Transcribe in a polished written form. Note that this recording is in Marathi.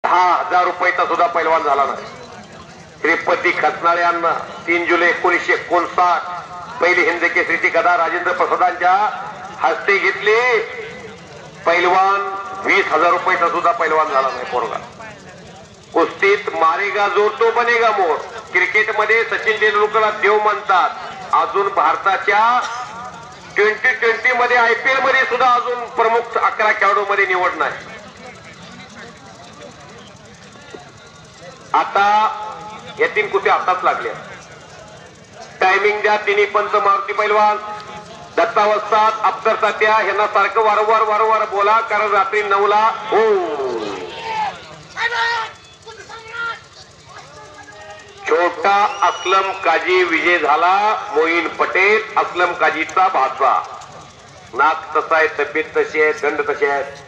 10,000 रुपयाचा सुद्धा पैलवान झाला नाही. श्रीपती खचनाळे यांना 3 जुलै 1959 पहिली हिंद केसरीची गदा राजेंद्र प्रसादांच्या हस्ते घेतली. पैलवान 20,000 रुपयाचा सुद्धा पैलवान झाला नाही पोरगा. कुस्तीत मारेगा जोर तो बनेगा मोर. क्रिकेटमध्ये सचिन तेंडुलकरला देव म्हणतात. अजून भारताच्या 2020 मध्ये IPL मध्ये सुद्धा अजून प्रमुख 11 खेळाडूंमध्ये निवड नाही. आता या 3 कुस्त्या आताच लागल्या. टायमिंग द्या. तिन्ही पंच मारुती पैलवान, दत्ता वस्ताद, अफसर तात्या यांना सारखं वारंवार बोला, कारण रात्री 9ला हो. छोटा असलम काजी विजय झाला. मोईन पटेल असलम काजीचा भाचा. नाक तसा आहे, तब्येत तशी आहे, दंड तसे आहेत.